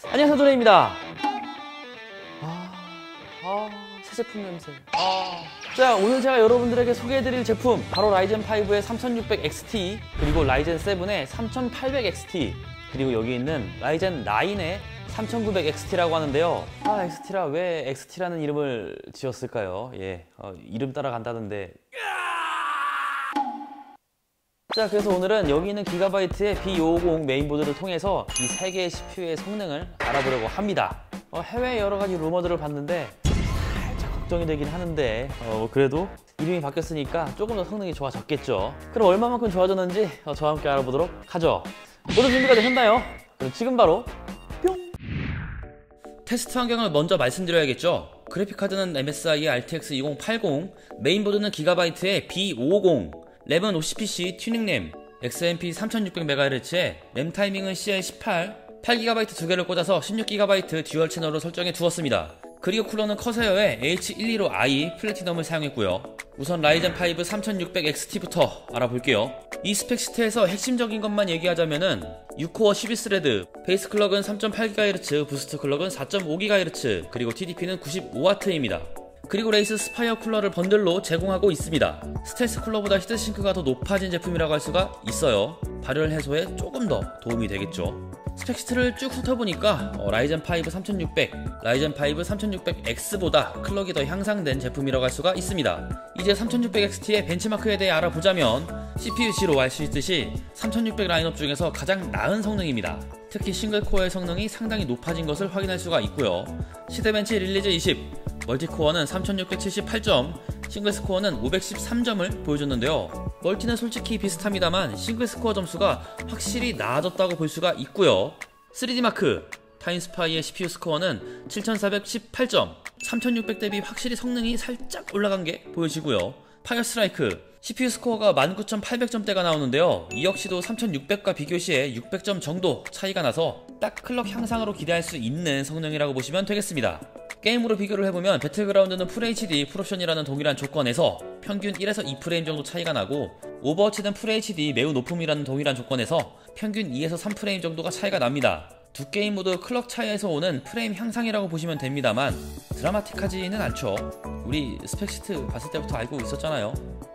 안녕하세요, 도레입니다. 새 제품 냄새. 자, 오늘 제가 여러분들에게 소개해드릴 제품 바로 라이젠 5의 3600XT, 그리고 라이젠 7의 3800XT, 그리고 여기 있는 라이젠 9의 3900XT라고 하는데요. XT라 왜 XT라는 이름을 지었을까요? 이름 따라 간다던데. 자, 그래서 오늘은 여기 있는 기가바이트의 B550 메인보드를 통해서 이 세 개의 CPU의 성능을 알아보려고 합니다. 해외 여러 가지 루머들을 봤는데 살짝 걱정이 되긴 하는데 그래도 이름이 바뀌었으니까 조금 더 성능이 좋아졌겠죠. 그럼 얼마만큼 좋아졌는지 저와 함께 알아보도록 하죠. 모두 준비가 되셨나요? 그럼 지금 바로 뿅! 테스트 환경을 먼저 말씀드려야겠죠. 그래픽카드는 MSI의 RTX 2080, 메인보드는 기가바이트의 B550, 램은 OCPC 튜닝램, XMP 3600MHz에 램 타이밍은 CL18, 8GB 두 개를 꽂아서 16GB 듀얼 채널로 설정해 두었습니다. 그리고 쿨러는 커세어의 H125i 플래티넘을 사용했고요. 우선 라이젠 5 3600XT부터 알아볼게요. 이 스펙 시트에서 핵심적인 것만 얘기하자면은 6코어 12스레드, 베이스 클럭은 3.8GHz, 부스트 클럭은 4.5GHz, 그리고 TDP는 95W입니다. 그리고 레이스 스파이어 쿨러를 번들로 제공하고 있습니다. 스텔스 쿨러보다 히트싱크가 더 높아진 제품이라고 할 수가 있어요. 발열 해소에 조금 더 도움이 되겠죠. 스펙시트를 쭉 훑어보니까 라이젠 5 3600, 라이젠 5 3600X보다 클럭이 더 향상된 제품이라고 할 수가 있습니다. 이제 3600XT의 벤치마크에 대해 알아보자면 CPU-G로 알 수 있듯이 3600 라인업 중에서 가장 나은 성능입니다. 특히 싱글코어의 성능이 상당히 높아진 것을 확인할 수가 있고요. 시대벤치 릴리즈 20, 멀티코어는 3678점, 싱글스코어는 513점을 보여줬는데요. 멀티는 솔직히 비슷합니다만 싱글스코어 점수가 확실히 나아졌다고 볼 수가 있고요. 3D마크, 타임스파이의 CPU 스코어는 7418점, 3600 대비 확실히 성능이 살짝 올라간 게 보여지고요. 파이어스트라이크, CPU 스코어가 19800점대가 나오는데요. 이 역시도 3600과 비교시에 600점 정도 차이가 나서 딱 클럭 향상으로 기대할 수 있는 성능이라고 보시면 되겠습니다. 게임으로 비교를 해보면 배틀그라운드는 FHD 풀옵션이라는 동일한 조건에서 평균 1에서 2프레임 정도 차이가 나고, 오버워치는 FHD 매우 높음이라는 동일한 조건에서 평균 2에서 3프레임 정도가 차이가 납니다. 두 게임 모두 클럭 차이에서 오는 프레임 향상이라고 보시면 됩니다만 드라마틱하지는 않죠. 우리 스펙시트 봤을 때부터 알고 있었잖아요.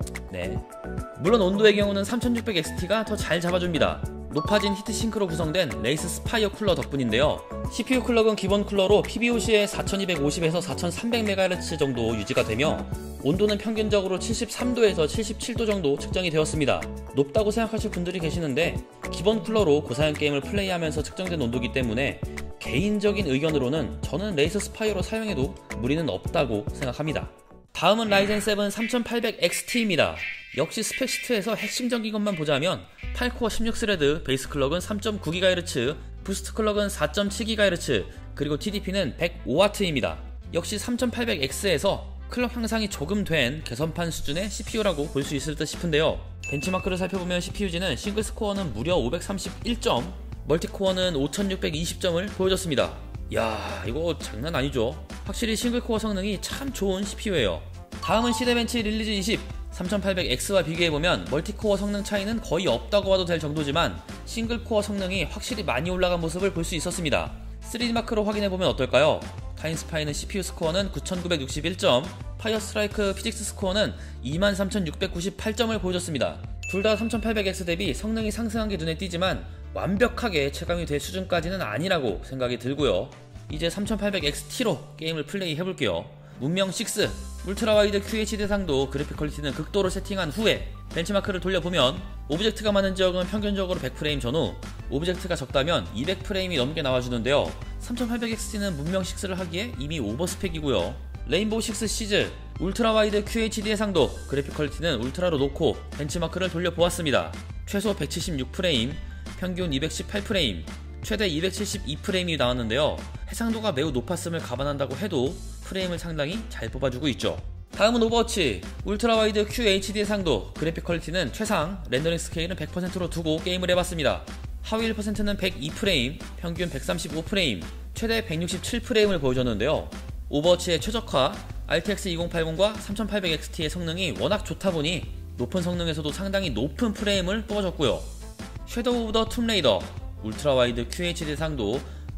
네. 물론 온도의 경우는 3600XT가 더 잘 잡아줍니다. 높아진 히트싱크로 구성된 레이스 스파이어 쿨러 덕분인데요. CPU 클럭은 기본 쿨러로 PBOC의 4250에서 4300MHz 정도 유지가 되며, 온도는 평균적으로 73도에서 77도 정도 측정이 되었습니다. 높다고 생각하실 분들이 계시는데 기본 쿨러로 고사양 게임을 플레이하면서 측정된 온도이기 때문에 개인적인 의견으로는 저는 레이스 스파이어로 사용해도 무리는 없다고 생각합니다. 다음은 라이젠 7 3800XT입니다. 역시 스펙시트에서 핵심적인 것만 보자면 8코어 16스레드, 베이스 클럭은 3.9GHz, 부스트 클럭은 4.7GHz, 그리고 TDP는 105W입니다. 역시 3800X에서 클럭 향상이 조금 된 개선판 수준의 CPU라고 볼 수 있을 듯 싶은데요. 벤치마크를 살펴보면 CPU-G는 싱글스코어는 무려 531점, 멀티코어는 5620점을 보여줬습니다. 이야, 이거 장난 아니죠? 확실히 싱글코어 성능이 참 좋은 CPU예요. 다음은 시대벤치 릴리즈 20, 3800X와 비교해보면 멀티코어 성능 차이는 거의 없다고 봐도 될 정도지만 싱글코어 성능이 확실히 많이 올라간 모습을 볼 수 있었습니다. 3D마크로 확인해보면 어떨까요? 타임스파이는 CPU 스코어는 9961점, 파이어스트라이크 피직스 스코어는 23698점을 보여줬습니다. 둘 다 3800X 대비 성능이 상승한 게 눈에 띄지만 완벽하게 체감이 될 수준까지는 아니라고 생각이 들고요. 이제 3800XT로 게임을 플레이 해볼게요. 문명 6, 울트라와이드 QHD 대상도 그래픽 퀄리티는 극도로 세팅한 후에 벤치마크를 돌려보면 오브젝트가 많은 지역은 평균적으로 100프레임 전후, 오브젝트가 적다면 200프레임이 넘게 나와주는데요. 3800XT는 문명 6를 하기에 이미 오버스펙이고요. 레인보우 6 시즈, 울트라와이드 QHD 해상도, 그래픽 퀄리티는 울트라로 놓고 벤치마크를 돌려보았습니다. 최소 176프레임, 평균 218프레임, 최대 272프레임이 나왔는데요. 해상도가 매우 높았음을 감안한다고 해도 프레임을 상당히 잘 뽑아주고 있죠. 다음은 오버워치, 울트라와이드 QHD 해상도, 그래픽 퀄리티는 최상, 렌더링 스케일은 100%로 두고 게임을 해봤습니다. 하위 1%는 102프레임, 평균 135프레임, 최대 167프레임을 보여줬는데요. 오버워치의 최적화, RTX 2080과 3800XT의 성능이 워낙 좋다 보니 높은 성능에서도 상당히 높은 프레임을 뽑아줬고요. 섀도우 오브 더 툼레이더, 울트라와이드 QHD 해상도,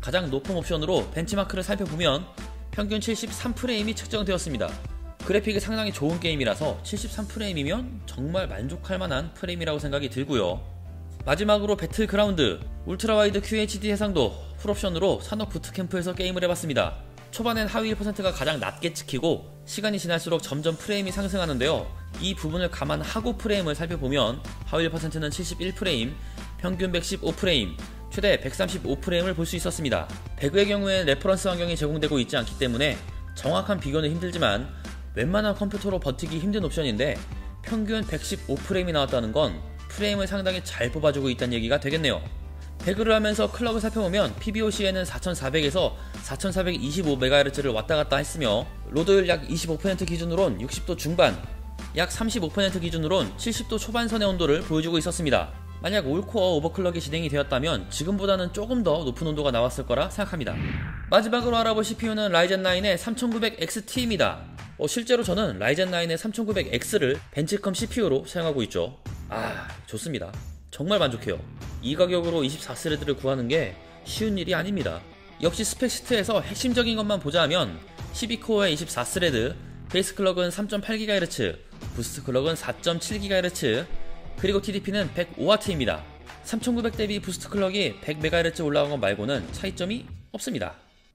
가장 높은 옵션으로 벤치마크를 살펴보면 평균 73프레임이 측정되었습니다. 그래픽이 상당히 좋은 게임이라서 73프레임이면 정말 만족할 만한 프레임이라고 생각이 들고요. 마지막으로 배틀그라운드 울트라와이드 QHD 해상도 풀옵션으로 산업 부트캠프에서 게임을 해봤습니다. 초반엔 하위 1%가 가장 낮게 찍히고 시간이 지날수록 점점 프레임이 상승하는데요. 이 부분을 감안하고 프레임을 살펴보면 하위 1%는 71프레임, 평균 115프레임, 최대 135프레임을 볼 수 있었습니다. 배그의 경우엔 레퍼런스 환경이 제공되고 있지 않기 때문에 정확한 비교는 힘들지만 웬만한 컴퓨터로 버티기 힘든 옵션인데 평균 115프레임이 나왔다는 건 프레임을 상당히 잘 뽑아주고 있다는 얘기가 되겠네요. 배그를 하면서 클럭을 살펴보면 PBOC에는 4400에서 4425MHz를 왔다갔다 했으며 로드율 약 25% 기준으론 60도 중반, 약 35% 기준으론 70도 초반선의 온도를 보여주고 있었습니다. 만약 올코어 오버클럭이 진행이 되었다면 지금보다는 조금 더 높은 온도가 나왔을 거라 생각합니다. 마지막으로 알아볼 CPU는 라이젠 9의 3900XT입니다. 실제로 저는 라이젠 9의 3900X를 벤치컴 CPU로 사용하고 있죠. 좋습니다. 정말 만족해요. 이 가격으로 24스레드를 구하는 게 쉬운 일이 아닙니다. 역시 스펙 시트에서 핵심적인 것만 보자면 12코어에 24스레드, 베이스 클럭은 3.8GHz, 부스트 클럭은 4.7GHz, 그리고 TDP는 105W입니다. 3900 대비 부스트 클럭이 100MHz 올라간 것 말고는 차이점이 없습니다.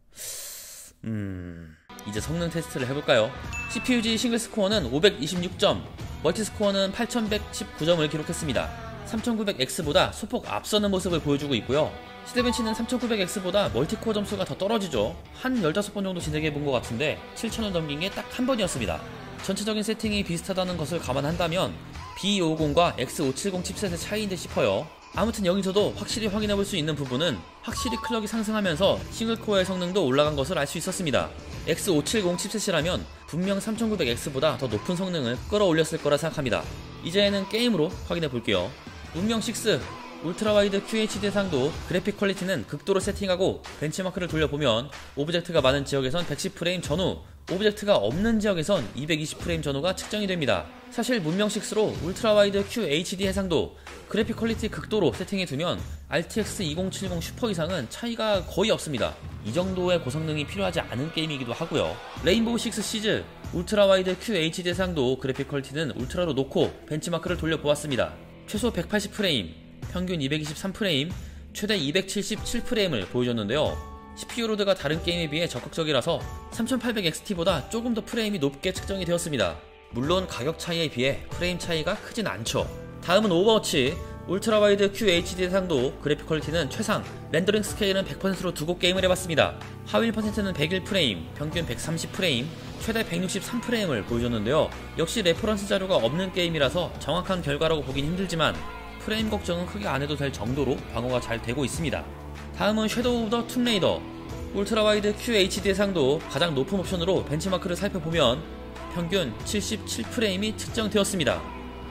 이제 성능 테스트를 해볼까요? CPUG 싱글 스코어는 526점, 멀티 스코어는 8119점을 기록했습니다. 3900X보다 소폭 앞서는 모습을 보여주고 있고요. 시드벤치는 3900X보다 멀티코어 점수가 더 떨어지죠. 한 15번 정도 진행해본 것 같은데 7000을 넘긴 게 딱 한 번이었습니다. 전체적인 세팅이 비슷하다는 것을 감안한다면 B250과 X570 칩셋의 차이인데 싶어요. 아무튼 여기서도 확실히 확인해볼 수 있는 부분은 확실히 클럭이 상승하면서 싱글코어의 성능도 올라간 것을 알 수 있었습니다. X570 칩셋이라면 분명 3900X보다 더 높은 성능을 끌어올렸을 거라 생각합니다. 이제는 게임으로 확인해볼게요. 문명6 울트라와이드 QHD 해상도 그래픽 퀄리티는 극도로 세팅하고 벤치마크를 돌려보면 오브젝트가 많은 지역에선 110프레임 전후, 오브젝트가 없는 지역에선 220프레임 전후가 측정이 됩니다. 사실 문명6로 울트라와이드 QHD 해상도 그래픽 퀄리티 극도로 세팅해두면 RTX 2070 슈퍼 이상은 차이가 거의 없습니다. 이 정도의 고성능이 필요하지 않은 게임이기도 하고요. 레인보우 6 시즈 울트라와이드 QHD 해상도 그래픽 퀄리티는 울트라로 놓고 벤치마크를 돌려보았습니다. 최소 180프레임, 평균 223프레임, 최대 277프레임을 보여줬는데요. CPU 로드가 다른 게임에 비해 적극적이라서 3800XT보다 조금 더 프레임이 높게 측정이 되었습니다. 물론 가격 차이에 비해 프레임 차이가 크진 않죠. 다음은 오버워치 울트라와이드 QHD 해상도 그래픽 퀄리티는 최상, 렌더링 스케일은 100%로 두고 게임을 해봤습니다. 하위 1%는 101프레임, 평균 130프레임, 최대 163프레임을 보여줬는데요. 역시 레퍼런스 자료가 없는 게임이라서 정확한 결과라고 보긴 힘들지만 프레임 걱정은 크게 안 해도 될 정도로 방어가 잘 되고 있습니다. 다음은 섀도우 오브 더 툼레이더 울트라와이드 QHD 해상도 가장 높은 옵션으로 벤치마크를 살펴보면 평균 77프레임이 측정되었습니다.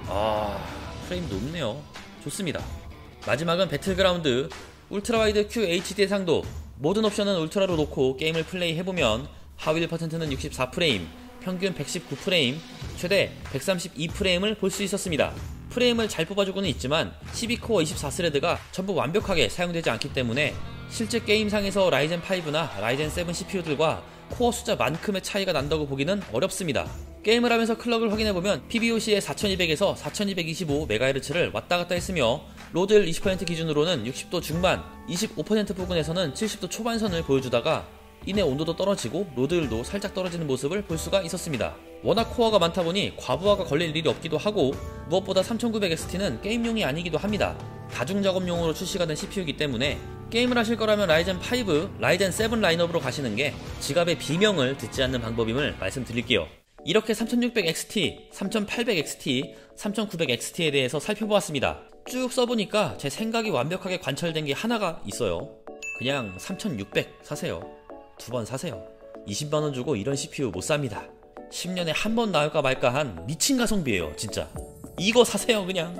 프레임 높네요. 좋습니다. 마지막은 배틀그라운드 울트라와이드 QHD 해상도 모든 옵션은 울트라로 놓고 게임을 플레이해보면 하위 1%는 64프레임, 평균 119프레임, 최대 132프레임을 볼 수 있었습니다. 프레임을 잘 뽑아주고는 있지만 12코어 24스레드가 전부 완벽하게 사용되지 않기 때문에 실제 게임상에서 라이젠5나 라이젠7 CPU들과 코어 숫자만큼의 차이가 난다고 보기는 어렵습니다. 게임을 하면서 클럭을 확인해보면 PBOC의 4200에서 4225MHz를 왔다갔다 했으며 로드율 20% 기준으로는 60도 중반, 25% 부근에서는 70도 초반선을 보여주다가 이내 온도도 떨어지고 로드율도 살짝 떨어지는 모습을 볼 수가 있었습니다. 워낙 코어가 많다 보니 과부하가 걸릴 일이 없기도 하고 무엇보다 3900XT는 게임용이 아니기도 합니다. 다중작업용으로 출시가 된 CPU이기 때문에 게임을 하실 거라면 라이젠5, 라이젠7 라인업으로 가시는 게 지갑의 비명을 듣지 않는 방법임을 말씀드릴게요. 이렇게 3600XT, 3800XT, 3900XT에 대해서 살펴보았습니다. 쭉 써보니까 제 생각이 완벽하게 관철된 게 하나가 있어요. 그냥 3600 사세요. 2번 사세요. 20만원 주고 이런 CPU 못 삽니다. 10년에 한 번 나올까 말까 한 미친 가성비예요 진짜. 이거 사세요 그냥.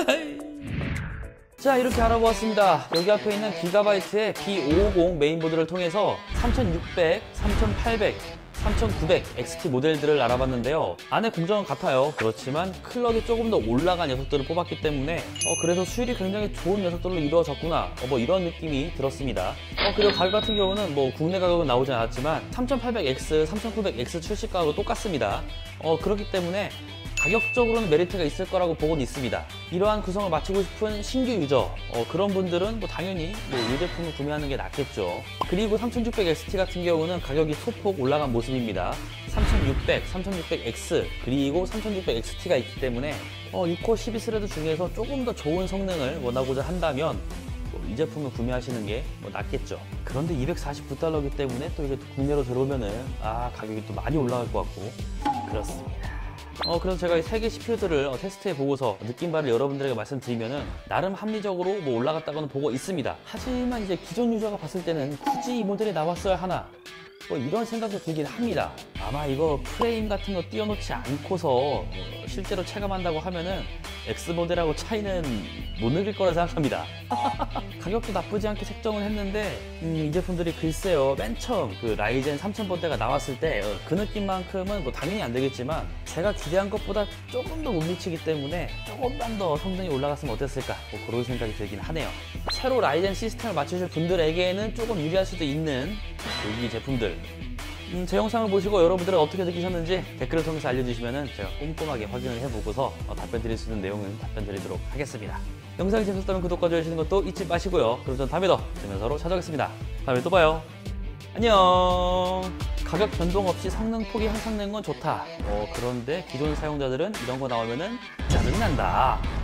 자, 이렇게 알아보았습니다. 여기 앞에 있는 기가바이트의 B550 메인보드를 통해서 3600, 3800, 3900 XT 모델들을 알아봤는데요. 안에 공정은 같아요. 그렇지만 클럭이 조금 더 올라간 녀석들을 뽑았기 때문에 그래서 수율이 굉장히 좋은 녀석들로 이루어졌구나 뭐 이런 느낌이 들었습니다. 그리고 가격 같은 경우는 뭐 국내 가격은 나오지 않았지만 3800X, 3900X 출시 가격은 똑같습니다. 그렇기 때문에 가격적으로는 메리트가 있을 거라고 보고는 있습니다. 이러한 구성을 맞추고 싶은 신규 유저 그런 분들은 뭐 당연히 이 제품을 구매하는 게 낫겠죠. 그리고 3600XT 같은 경우는 가격이 소폭 올라간 모습입니다. 3600, 3600X 그리고 3600XT가 있기 때문에 6코어 12스레드 중에서 조금 더 좋은 성능을 원하고자 한다면 이 제품을 구매하시는 게 낫겠죠. 그런데 249달러이기 때문에 또 이게 국내로 들어오면은 가격이 또 많이 올라갈 것 같고 그렇습니다. 그래서 제가 이 3개 CPU들을 테스트해 보고서 느낀 바를 여러분들에게 말씀드리면은 나름 합리적으로 올라갔다고는 보고 있습니다. 하지만 이제 기존 유저가 봤을 때는 굳이 이 모델이 나왔어야 하나 이런 생각도 들긴 합니다. 아마 이거 프레임 같은 거 띄워놓지 않고서 실제로 체감한다고 하면은 X 모델하고 차이는 못 느낄 거라 생각합니다. 가격도 나쁘지 않게 책정을 했는데 이 제품들이 글쎄요 맨 처음 그 라이젠 3000번대가 나왔을 때 그 느낌만큼은 뭐 당연히 안 되겠지만 제가 기대한 것보다 조금 더 못 미치기 때문에 조금만 더 성능이 올라갔으면 어땠을까 그런 생각이 들긴 하네요. 새로 라이젠 시스템을 맞추실 분들에게는 조금 유리할 수도 있는 이 제품들 제 영상을 보시고 여러분들은 어떻게 느끼셨는지 댓글을 통해서 알려주시면 제가 꼼꼼하게 확인을 해보고서 답변 드릴 수 있는 내용은 답변 드리도록 하겠습니다. 영상이 재밌었다면 구독과 좋아요 해주시는 것도 잊지 마시고요. 그럼 전 다음에 더 재면서로 찾아오겠습니다. 다음에 또 봐요. 안녕. 가격 변동 없이 성능 폭이 향상된 건 좋다. 그런데 기존 사용자들은 이런 거 나오면은 짜증난다.